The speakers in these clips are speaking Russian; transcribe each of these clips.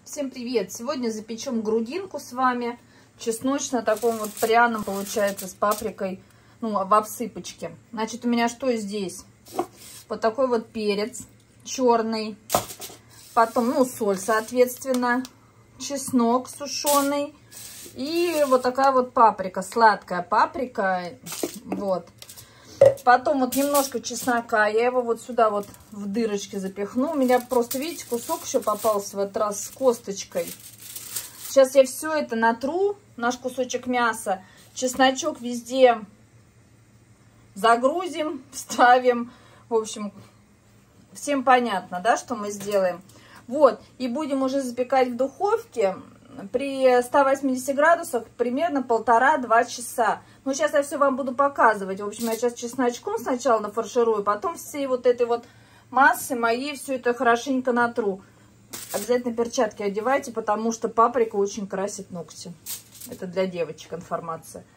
Всем привет! Сегодня запечем грудинку с вами. Чесночно, таком вот пряном получается, с паприкой, ну, в обсыпочке. Значит, у меня что здесь? Вот такой вот перец черный. Потом, ну, соль, соответственно. Чеснок сушеный. И вот такая вот паприка, сладкая паприка. Вот. Потом вот немножко чеснока. Я его вот сюда вот в дырочки запихну. У меня просто, видите, кусок еще попался в этот раз с косточкой. Сейчас я все это натру, наш кусочек мяса. Чесночок везде загрузим, вставим. В общем, всем понятно, да, что мы сделаем. Вот, и будем уже запекать в духовке при 180 градусах примерно 1,5-2 часа. Ну, сейчас я все вам буду показывать. В общем, я сейчас чесночком сначала нафарширую, потом всей вот этой вот массы моей все это хорошенько натру. Обязательно перчатки одевайте, потому что паприка очень красит ногти. Это для девочек информация.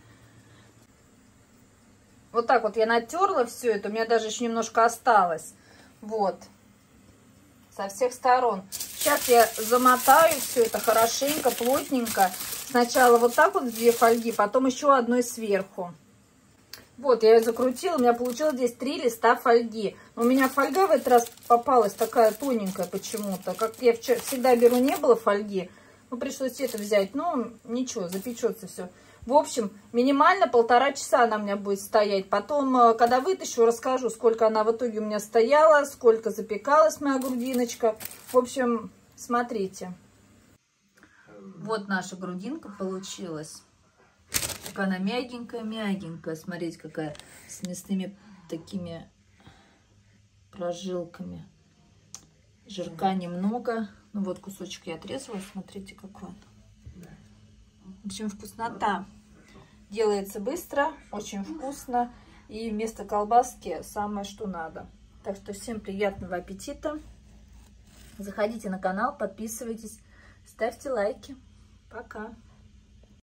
Вот так вот я натерла все это. У меня даже еще немножко осталось. Вот. Со всех сторон. Сейчас я замотаю все это хорошенько, плотненько. Сначала вот так вот в 2 фольги, потом еще одной сверху. Вот, я ее закрутила, у меня получилось здесь 3 листа фольги. Но у меня фольга в этот раз попалась такая тоненькая почему-то. Как я всегда беру, не было фольги. Ну, пришлось это взять. Но ничего, запечется все. В общем, минимально 1,5 часа она у меня будет стоять. Потом, когда вытащу, расскажу, сколько она в итоге у меня стояла, сколько запекалась моя грудиночка. В общем, смотрите. Вот наша грудинка получилась. Такая она мягенькая-мягенькая. Смотрите, какая с мясными такими прожилками. Жирка немного. Ну вот кусочек я отрезала. Смотрите, какой он. В общем, вкуснота. Делается быстро, очень вкусно. И вместо колбаски самое что надо. Так что всем приятного аппетита. Заходите на канал, подписывайтесь, ставьте лайки. Пока.